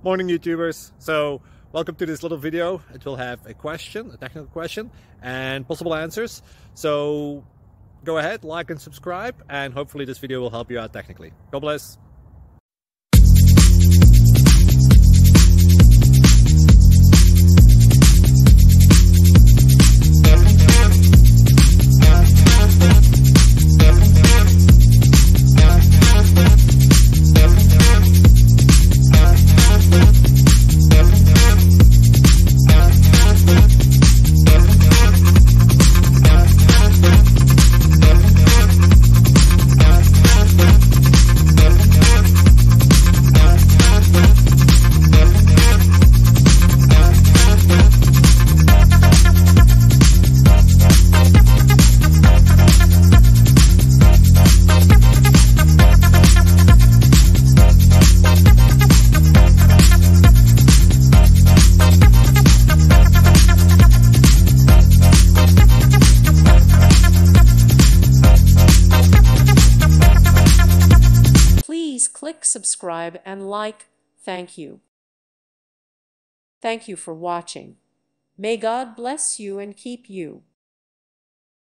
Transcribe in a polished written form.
Morning YouTubers. So welcome to this little video. It will have a question, a technical question, and possible answers. So go ahead, like and subscribe, and hopefully this video will help you out technically. God bless. Please click subscribe and like. Thank you. Thank you for watching. May God bless you and keep you.